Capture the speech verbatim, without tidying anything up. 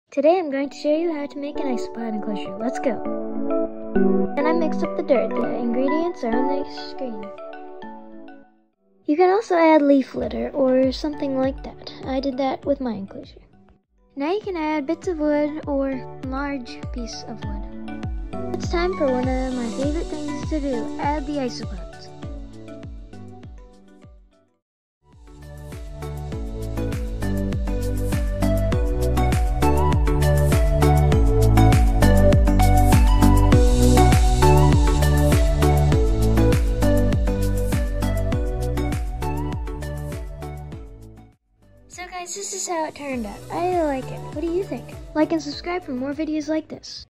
Today I'm going to show you how to make an isopod enclosure. Let's go. And I mixed up the dirt. The ingredients are on the screen. You can also add leaf litter or something like that. I did that with my enclosure. Now you can add bits of wood or a large piece of wood. It's time for one of my favorite things to do, add the isopods. So guys, this is how it turned out. I like it. What do you think? Like and subscribe for more videos like this.